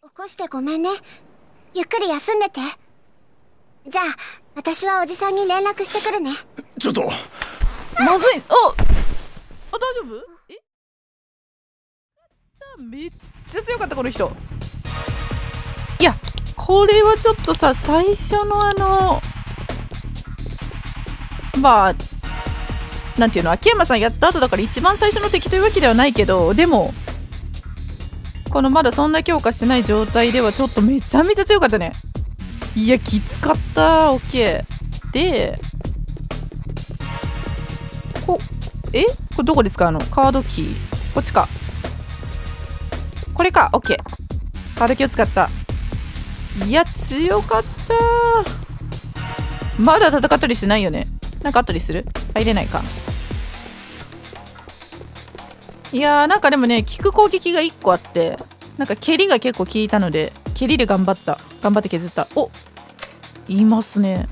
起こしてごめんね。ゆっくり休んでて。じゃあ私はおじさんに連絡してくるね。 ちょっとまずい。大丈夫？めっちゃ強かったこの人。いやこれはちょっとさ、最初のまあなんていうの、秋山さんやった後だから一番最初の敵というわけではないけど、でもこのまだそんな強化してない状態ではちょっとめちゃめちゃ強かったね。いやきつかった。 OK でこれどこですか？カードキーこっちか、これか。 OK カードキーを使った。いや強かった。まだ戦ったりしないよね。なんかあったりする？入れないか。いやーなんかでもね、効く攻撃が1個あって、なんか蹴りが結構効いたので、蹴りで頑張って削った。お、いますね。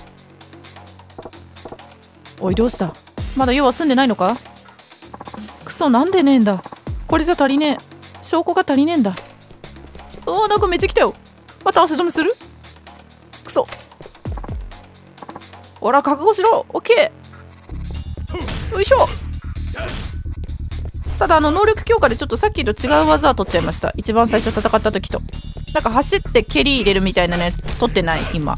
おいどうした？まだ用は済んでないのか？クソなんでねえんだ。これじゃ足りねえ。証拠が足りねえんだ。なんかめっちゃ来たよ。また足止めする？クソ。ほら覚悟しろ。オッケー。よいしょ。ただ能力強化でちょっとさっきと違う技は取っちゃいました。一番最初戦った時となんか走って蹴り入れるみたいなね、取ってない。今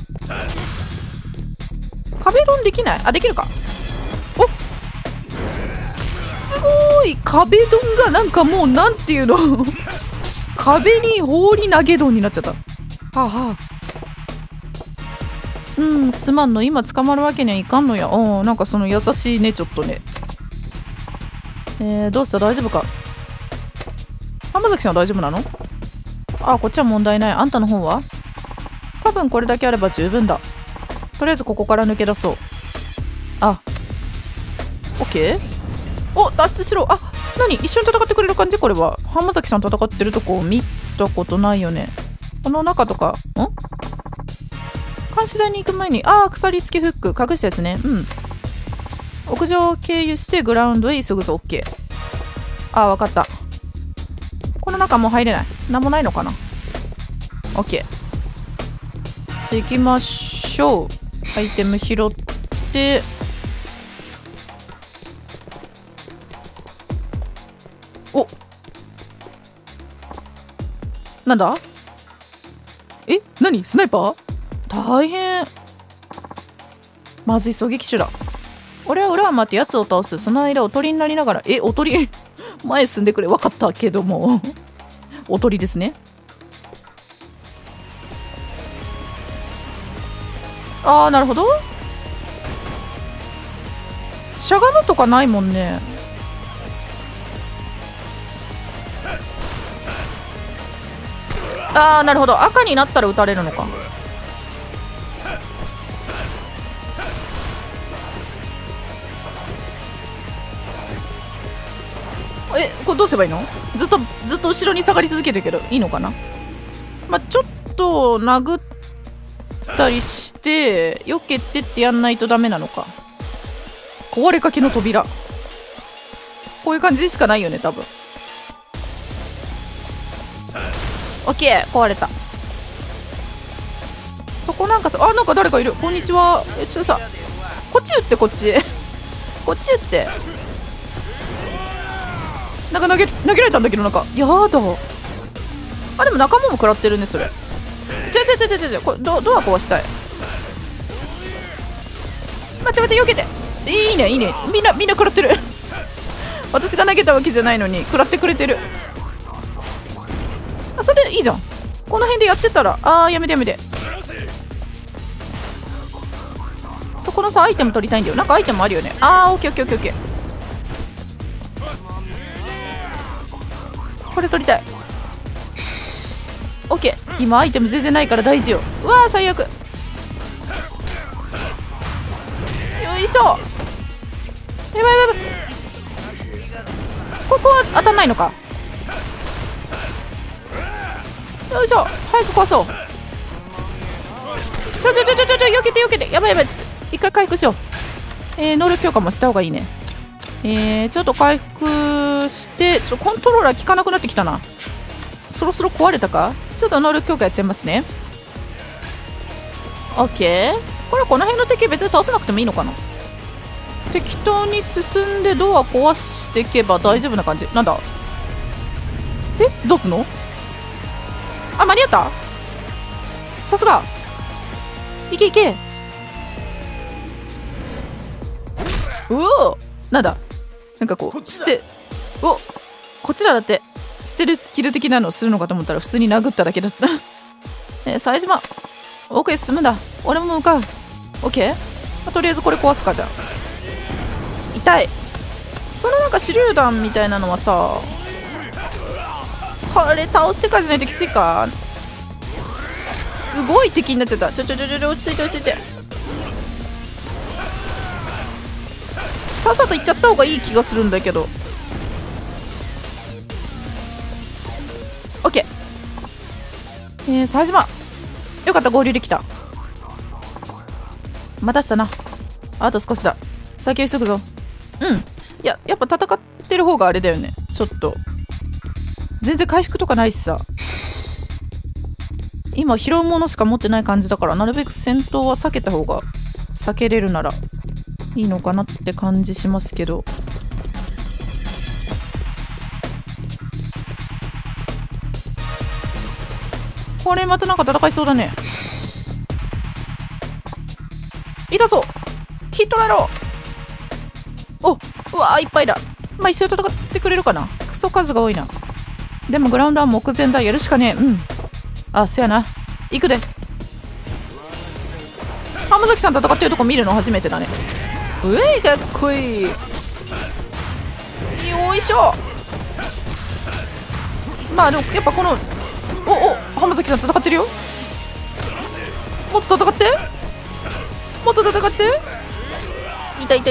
壁ドンできない？あ、できるか。お、すごい。壁ドンがなんかもうなんていうの壁に放り投げドンになっちゃった。はあはあ。すまんの、今捕まるわけにはいかんのや。なんかその優しいね、ちょっとね。どうした？大丈夫か？浜崎さんは大丈夫なの？こっちは問題ない。あんたの方は？多分これだけあれば十分だ。とりあえずここから抜け出そう。OK？ 脱出しろ。何？一緒に戦ってくれる感じ？これは浜崎さん戦ってるとこ見たことないよね。この中とか監視台に行く前に鎖付きフック隠したやつね。屋上を経由してグラウンドへ急ぐぞ。 OK。 分かった。この中もう入れない。なんもないのかな。 OK。 じゃあ行きましょう。アイテム拾って、なんだ？何？スナイパー？大変。まずい、狙撃手だ。俺は裏を回って奴を倒す。その間おとりになりながら、おとり前進んでくれ。分かったけどもおとりですね。なるほど。しゃがむとかないもんね。なるほど。赤になったら撃たれるのか。これどうすればいいの？ずっと後ろに下がり続けてるけどいいのかな。ちょっと殴ったりして避けてってやんないとダメなのか。壊れかけの扉、こういう感じでしかないよね多分。オッケー、壊れた。そこなんかさ、なんか誰かいる。こんにちは。ちょっとさ、こっち撃って。こっち撃って。なんか投げられたんだけど、なんかやだ。でも仲間も食らってるねそれ。これドア壊したい。待って、避けて。いいねみんな食らってる私が投げたわけじゃないのに食らってくれてる。それいいじゃん。この辺でやってたら。やめて。そこのさアイテム取りたいんだよ。なんかアイテムあるよね。オッケー。これ取りたい。オッケー。今アイテム全然ないから大事よ。最悪。よいしょ。やばい。ここは当たんないのか。よいしょ。早く壊そう。避けて。やばい。ちょっと一回回復しよう。能力強化もした方がいいね。ちょっと回復して、コントローラー効かなくなってきたな。 そろそろ壊れたか。ちょっと能力強化やっちゃいますね。 OK。 これこの辺の敵別に倒さなくてもいいのかな。適当に進んでドア壊していけば大丈夫な感じ。なんだ、どうすんの。あ、間に合った。さすが。いけいけ。うお、なんだ、なんかこうこっちらだってステルスキル的なのをするのかと思ったら普通に殴っただけだった冴島、奥へ進むんだ。俺も向かう。 OK。 とりあえずこれ壊すか。じゃあ痛い。そのなんか手榴弾みたいなのはさ、これ倒してからじゃないときついか。すごい敵になっちゃった。落ち着いて落ち着いて。さっさと行っちゃった方がいい気がするんだけど。 OK。冴島、よかった、合流できた。待たせたな。あと少しだ。先を急ぐぞ。やっぱ戦ってる方があれだよね。ちょっと全然回復とかないしさ。今拾うものしか持ってない感じだから、なるべく戦闘は避けた方が、避けれるならいいのかなって感じしますけど。これまたなんか戦いそうだね。いたぞ、ヒットだろう。うわー、いっぱいだ。まあ一緒に戦ってくれるかな。クソ数が多いな。でもグラウンドは目前だ。やるしかねえ。あ、せやな。行くで。浜崎さん戦ってるとこ見るの初めてだね。うえい、かっこいい。よいしょ。まあでもやっぱこの浜崎さん戦ってるよ。もっと戦って、もっと戦って。痛い。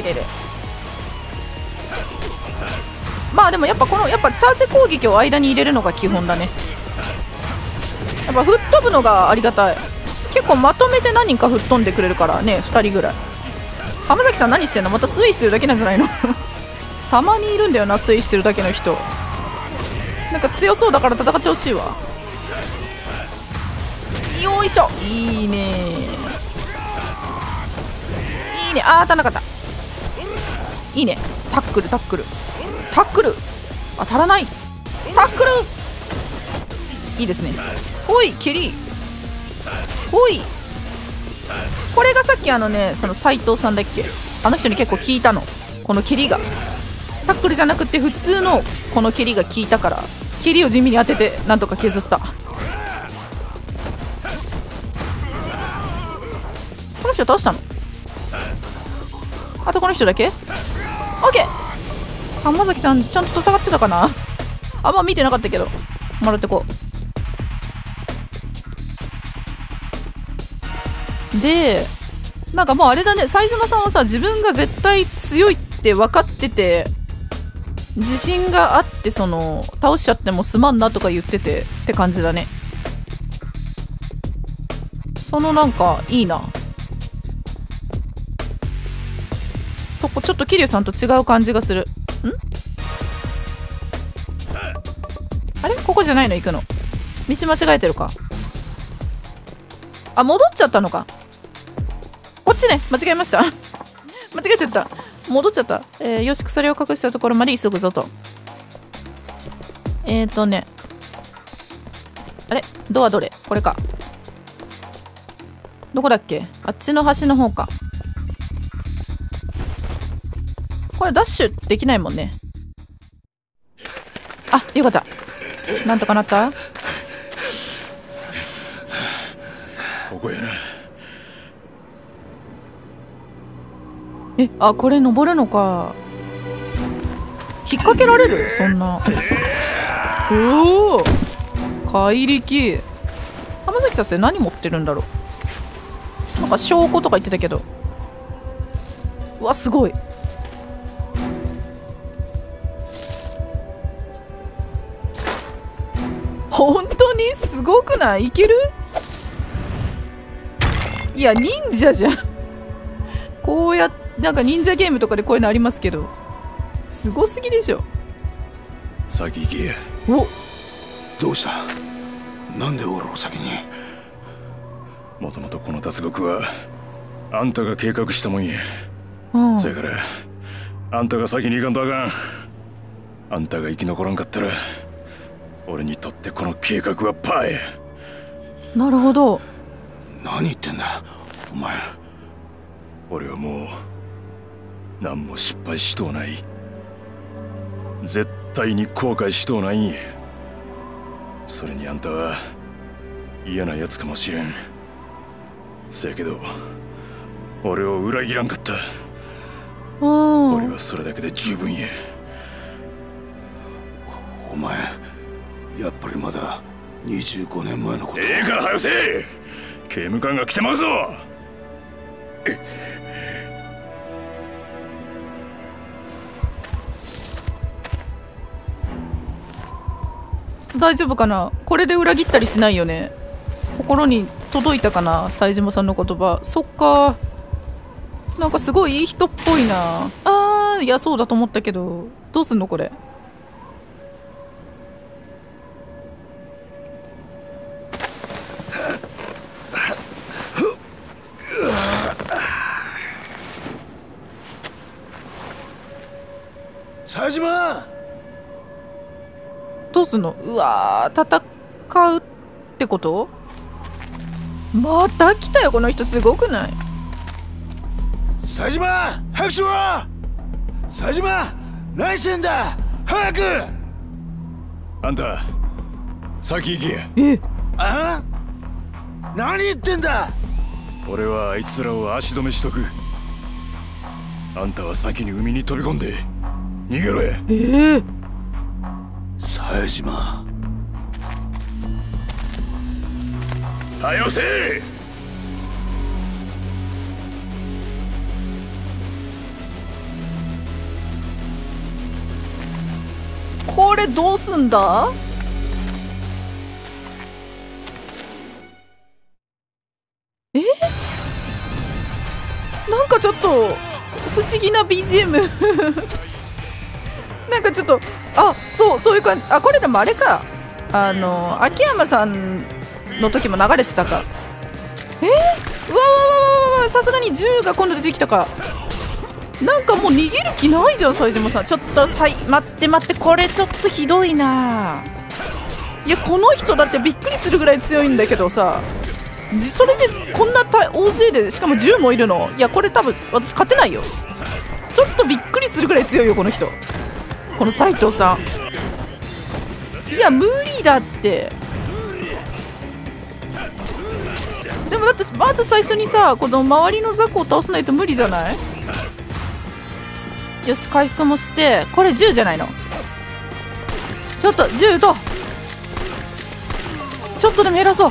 まあでもやっぱチャージ攻撃を間に入れるのが基本だね。やっぱ吹っ飛ぶのがありがたい。結構まとめて何人か吹っ飛んでくれるからね。2人ぐらい。浜崎さん何してんの。またスイしてるだけなんじゃないのたまにいるんだよな、スイしてるだけの人。なんか強そうだから戦ってほしいわ。よいしょ。いいね。あー、当たんなかった。いいね。タックル当たらない。タックルいいですね。ほい、蹴り。ほい。これがさっきその斉藤さんだっけ、あの人に結構効いたの、この蹴りが。タックルじゃなくて普通のこの蹴りが効いたから、蹴りを地味に当ててなんとか削った。この人倒したの。あとこの人だけ。 OK。 浜崎さんちゃんと戦ってたかな。あんま見てなかったけど、もらってこう。でなんかもうあれだね、冴島さんはさ、自分が絶対強いって分かってて、自信があって、その倒しちゃってもすまんなとか言っててって感じだね。そのなんかいいな。そこちょっと桐生さんと違う感じがする。あれ、ここじゃないの行くの。道間違えてるか。あ、戻っちゃったのか。こっちね、間違えました間違えちゃった、戻っちゃった。よし、鎖を隠したところまで急ぐぞと。あれ、ドアどれ、これか。どこだっけ、あっちの端の方か。これダッシュできないもんね。あ、よかった。なんとかなった。 ここやな。 あ、これ登るのか。引っ掛けられる、そんな。おお、怪力。浜崎さんって何持ってるんだろう。なんか証拠とか言ってたけど。うわ、すごい。本当にすごくない？いける？いや、忍者じゃん。こうやってなんか忍者ゲームとかでこういうのありますけど、すごすぎでしょ。 先行けや。 お、 どうした？なんで俺を先に？もともとこの脱獄はあんたが計画したもんや。そやからあんたが先に行かんとあかん。あんたが生き残らんかったら俺にとってこの計画はパーや。 なるほど。 何言ってんだお前。俺はもう何も失敗しとうない。絶対に後悔しとうないんや。それにあんたは嫌なやつかもしれん。せやけど俺を裏切らんかった。俺はそれだけで十分や。お前やっぱりまだ25年前のこと。ええから早せえ。刑務官が来てまうぞ。 大丈夫かな。これで裏切ったりしないよね。心に届いたかな、冴島さんの言葉。そっか、なんかすごいいい人っぽいな。いやそうだと思ったけど、どうすんのこれ。 冴島、 どうすんの。うわー、戦うってこと。また来たよこの人、すごくない？ 冴島、早くしろ。冴島、何してんだ、早く。あんた先行け。あ？何言ってんだ。俺はあいつらを足止めしとく。あんたは先に海に飛び込んで逃げろや。冴島、はよせ。 これどうすんだ。なんかちょっと不思議な BGM なんかちょっと、そういう感じ。これでもあれか、秋山さんの時も流れてたか。うわ、さすがに銃が今度出てきたか。なんかもう逃げる気ないじゃん冴島さん。ちょっと待って、これちょっとひどいな。いやこの人だってびっくりするぐらい強いんだけどさ、それでこんな大勢で、しかも銃もいるの。いやこれ多分私勝てないよ。ちょっとびっくりするぐらい強いよこの人、この斉藤さん。いや無理だって。でもだってまず最初にさ、この周りの雑魚を倒さないと無理じゃない。よし、回復もして。これ銃じゃないの。ちょっと銃とちょっとでも減らそう。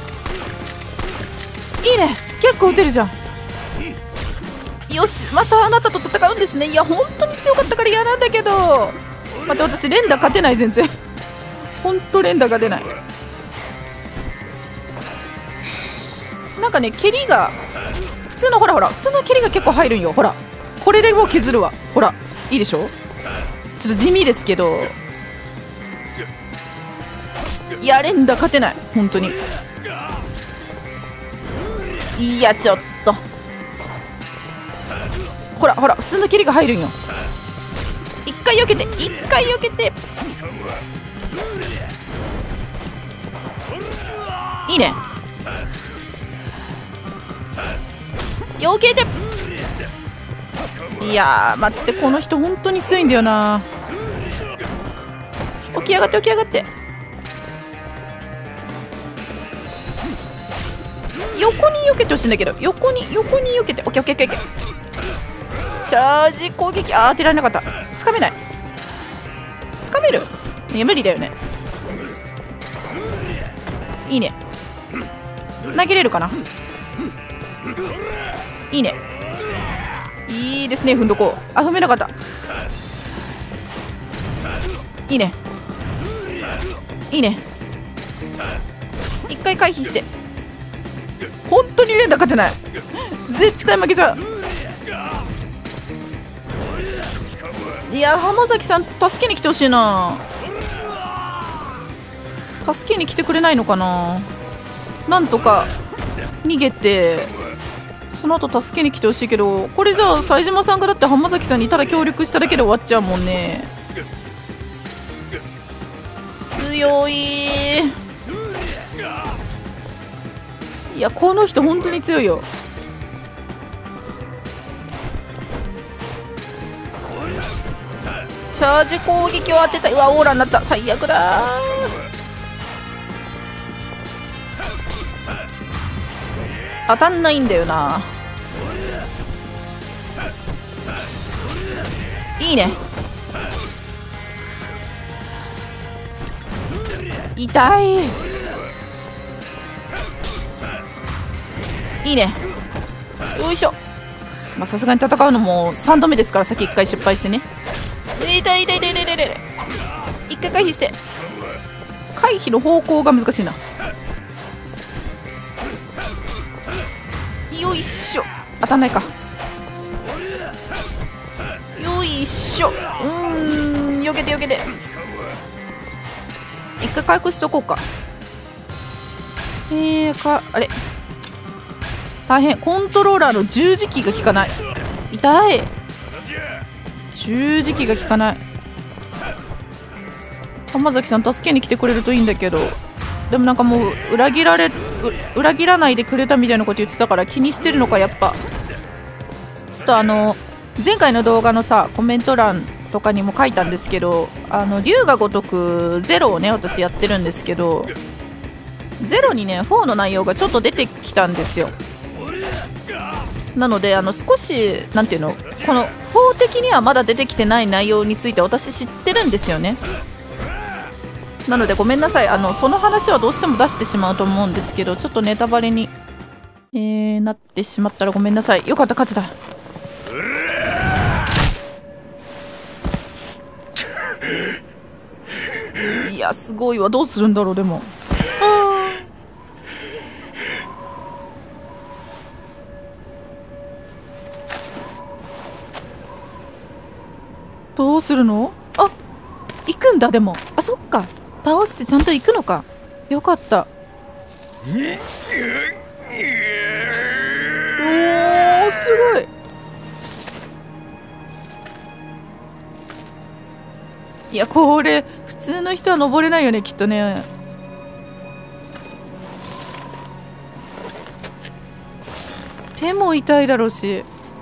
いいね、結構撃てるじゃん。よし、またあなたと戦うんですね。いや本当に強かったから嫌なんだけど。待って、私連打勝てない、全然本当連打が出ない。なんかね、蹴りが普通の、ほら普通の蹴りが結構入るんよ。ほらこれでもう削るわ。ほらいいでしょ。ちょっと地味ですけど、いや連打勝てない、本当に。いやちょっと、ほら普通の蹴りが入るんよ。一回避けて、いいね、避けて。いやー待って、この人本当に強いんだよな。起き上がって。横に避けてほしいんだけど、横に避けて。オッケー。チャージ攻撃。当てられなかった。つかめない。つかめる？いや無理だよね。いいね、投げれるかな。いいね、いいですね。踏んどこう。踏めなかった。いいね、一回回避して。本当に連打勝てない、絶対負けちゃう。いや浜崎さん助けに来てほしいな。 助けに来てくれないのかな。なんとか逃げてその後助けに来てほしいけど、これじゃあ冴島さんがだって浜崎さんにただ協力しただけで終わっちゃうもんね。強い。いやこの人本当に強いよ。チャージ攻撃を当てた。うわオーラになった。最悪だ。当たんないんだよな。いいね。痛い。いいね。よいしょ。まあさすがに戦うのも3度目ですから、さっき1回失敗してね。痛い痛い痛い痛い痛い痛い。1回回避して。回避の方向が難しいな。よいしょ。当たんないか。よいしょ。避けて避けて。一回回復しとこうか。あれ大変。コントローラーの十字キーが効かない。痛い。十字キーが効かない。浜崎さん助けに来てくれるといいんだけど、でもなんかもう裏切らないでくれたみたいなこと言ってたから気にしてるのか。やっぱちょっと前回の動画のさコメント欄とかにも書いたんですけど、龍が如くゼロをね私やってるんですけど、ゼロにね4の内容がちょっと出てきたんですよ。なので少しなんていうの、この4的にはまだ出てきてない内容について私知ってるんですよね。なのでごめんなさい、その話はどうしても出してしまうと思うんですけど、ちょっとネタバレに、なってしまったらごめんなさい。よかった、勝てた。いやすごいわ。どうするんだろう。でもどうするの。あ、行くんだ。でもそっか、倒してちゃんと行くのか。よかった。おーすごい。いやこれ普通の人は登れないよねきっとね。手も痛いだろうし。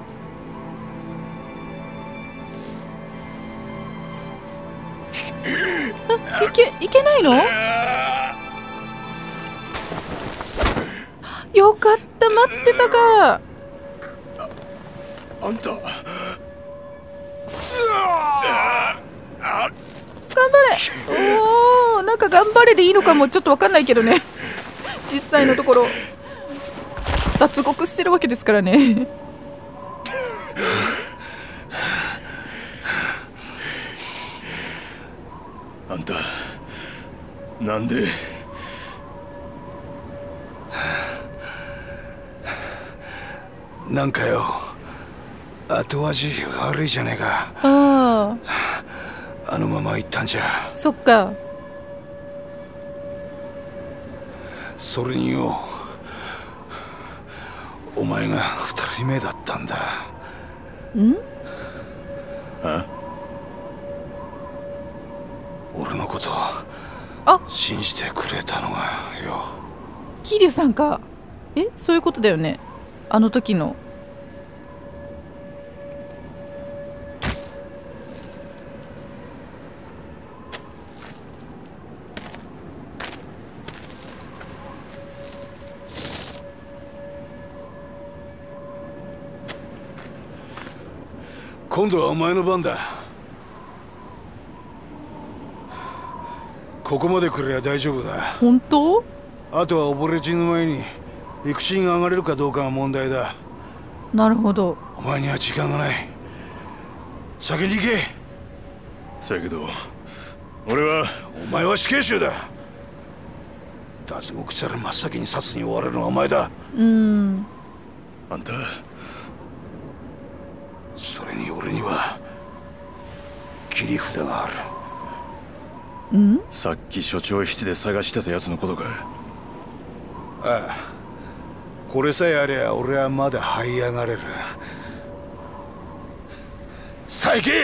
いけないの。よかった、待ってたか。 あんた頑張れ。おお、なんか頑張れでいいのかもちょっと分かんないけどね実際のところ脱獄してるわけですからねあんたなんで。なんかよ、後味悪いじゃねえか。あのまま行ったんじゃ。 そっか。 それによ、お前が2人目だったんだ。 ん？ 俺のこと信じてくれたのがよ。 桐生さんか。そういうことだよね。あの時の。 今度はお前の番だ。ここまで来れば大丈夫だ。 本当？ あとは溺れ死ぬ前に陸地に上がれるかどうかが問題だ。 なるほど。 お前には時間がない。先に行け。そやけど俺は。お前は死刑囚だ。脱獄したら真っ先に殺に追われるのはお前だ。あんた、それに俺には切り札がある。 ん？ さっき所長室で探してたやつのことか。 ああ、これさえありゃ俺はまだ這い上がれる。佐伯！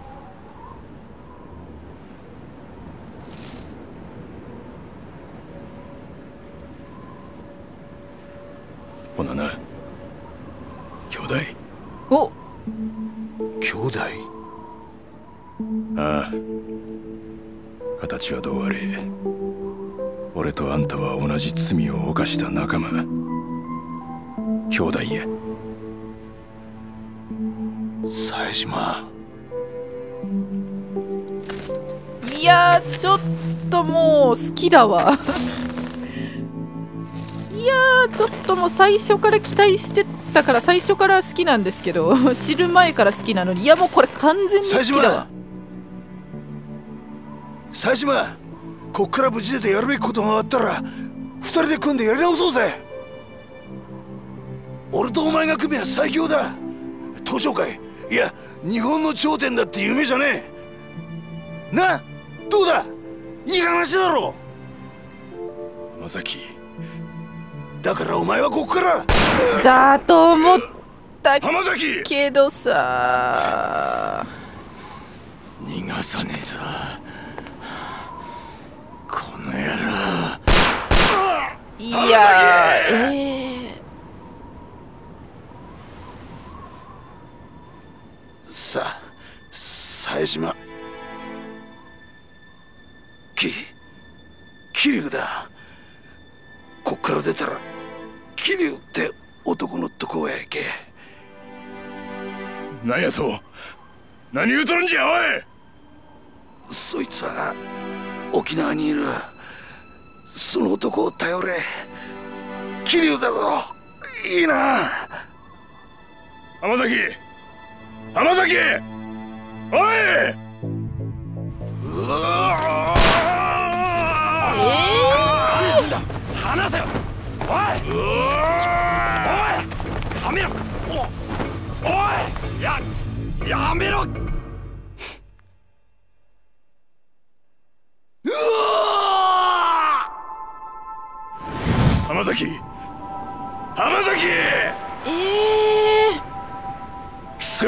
ほなな、兄弟。 お、 兄弟？ ああ、形はどうあれ俺とあんたは同じ罪を犯した仲間、兄弟や。 冴島。 いやー、ちょっともう好きだわいやー、ちょっともう最初から期待してたから、最初から好きなんですけど知る前から好きなのに、いやもうこれ完全に好きだわ。 冴島、こっから無事出てやるべきことがあったら二人で組んでやり直そうぜ。俺とお前が組めば最強だ。東上界、いや日本の頂点だって夢じゃねえな。どうだ、いい話だろ。 浜崎、 だからお前はここからだと思った浜崎けどさ、 逃がさねえぞこの野郎。 いやさあ、冴島、桐生だ。こっから出たら桐生って男のとこへ行け。 何やと、何言うとるんじゃおい。 そいつは沖縄にいる。その男を頼れ。桐生だぞ。いいな。 浜崎、浜崎、おい。うわ何すんだ、離せよ。おい、おい、やめろ。おい、やめろ。浜崎、浜崎。くそ。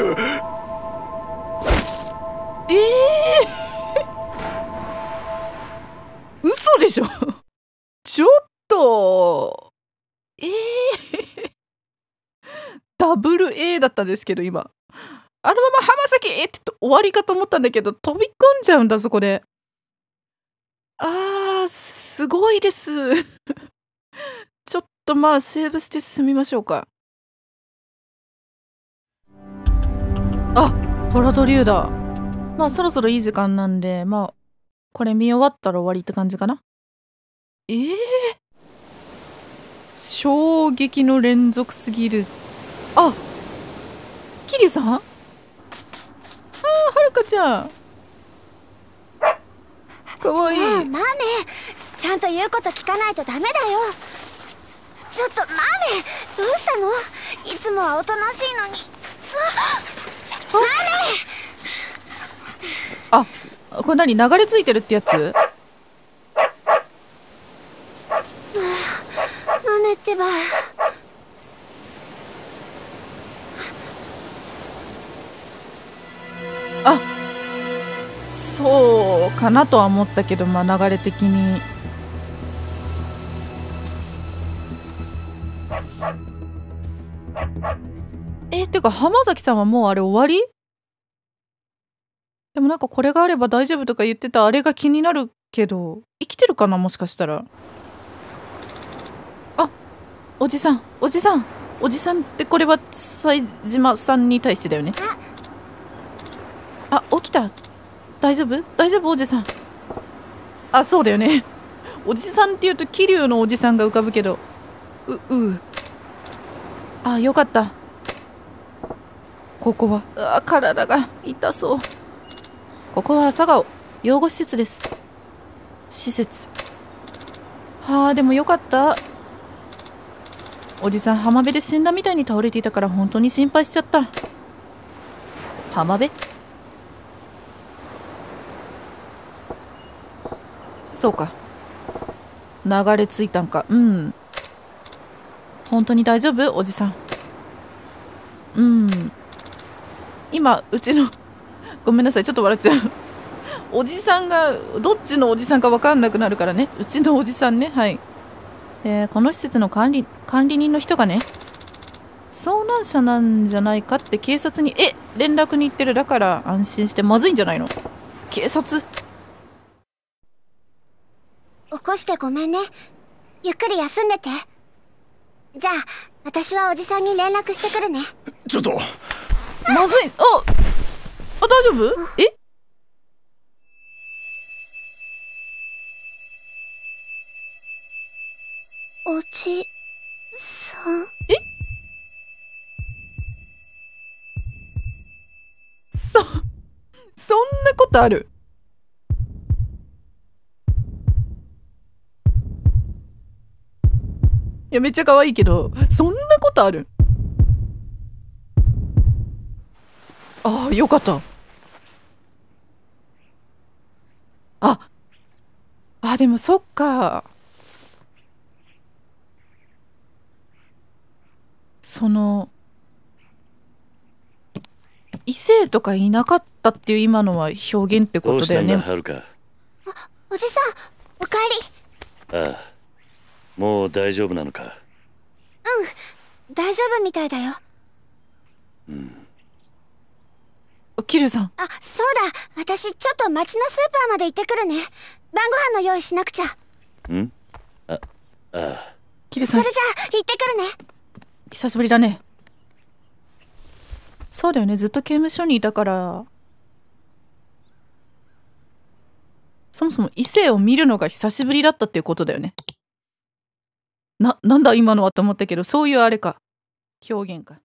嘘でしょちょっとダブル A だったんですけど、今あのまま浜崎って言って終わりかと思ったんだけど、飛び込んじゃうんだそこで。すごいですちょっとまあセーブして進みましょうか。トラドリューだ。まあそろそろいい時間なんで、まあこれ見終わったら終わりって感じかな。衝撃の連続すぎる。桐生さん、はるかちゃんかわいい。 マメ、ちゃんと言うこと聞かないとダメだよ。ちょっとマメ、どうしたの？いつもはおとなしいのに。マメ、 これ何、流れ着いてるってやつ？ マメってば。 そうかなとは思ったけど、まあ流れ的に。てか浜崎さんはもうあれ終わり？でもなんかこれがあれば大丈夫とか言ってたあれが気になるけど、生きてるかな、もしかしたら。おじさん、おじさん、おじさんってこれは冴島さんに対してだよね。起きた。大丈夫？大丈夫おじさん。そうだよね。おじさんって言うと桐生のおじさんが浮かぶけど、よかった。ここは体が痛そう。ここは朝顔養護施設です。施設。でもよかった。おじさん浜辺で死んだみたいに倒れていたから本当に心配しちゃった。浜辺？ そうか。流れ着いたんか。うん。本当に大丈夫おじさん。うん。今、うちの、ごめんなさい、ちょっと笑っちゃう。おじさんが、どっちのおじさんか分かんなくなるからね。うちのおじさんね。はい。この施設の管理人の人がね、遭難者なんじゃないかって警察に、連絡に行ってる。だから安心してまずいんじゃないの？警察。 起こしてごめんね。ゆっくり休んでて。じゃあ私はおじさんに連絡してくるね。 ちょっと。 まずい。大丈夫？ おじさん。 そんなことある？いや、めっちゃ可愛いけど、そんなことある？ああ、よかった。でもそっか。異性とかいなかったっていう今のは表現ってことだよね。 どうしたんだ、はるか。 おじさん、おかえり。 ああ、もう大丈夫なのか。 大丈夫みたいだよ。 キルさん。 そうだ、私ちょっと町のスーパーまで行ってくるね。晩ご飯の用意しなくちゃ。 キルさん、 それじゃあ行ってくるね。 久しぶりだね。そうだよね、ずっと刑務所にいたから、そもそも異性を見るのが久しぶりだったっていうことだよね。なんだ今のはと思ったけど、そういうあれか、表現か。